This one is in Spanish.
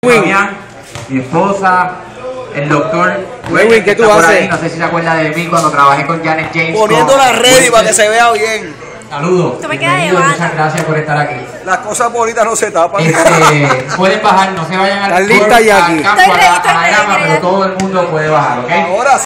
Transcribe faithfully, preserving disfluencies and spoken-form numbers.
Fabián, mi esposa, el doctor Edwin, ¿qué tú haces? ahí. No sé si se acuerda de mí cuando trabajé con Janet James. Poniendo la ready para que se vea bien. Saludos. Tú me quedas de Bienvenidos, bata. muchas gracias por estar aquí. Las cosas bonitas no se tapan. Este, pueden bajar, no se vayan al, Están listas, al Jackie. campo, Estoy a ready, la, estoy a la ready, grama, ready. pero todo el mundo puede bajar, ¿ok? Ahora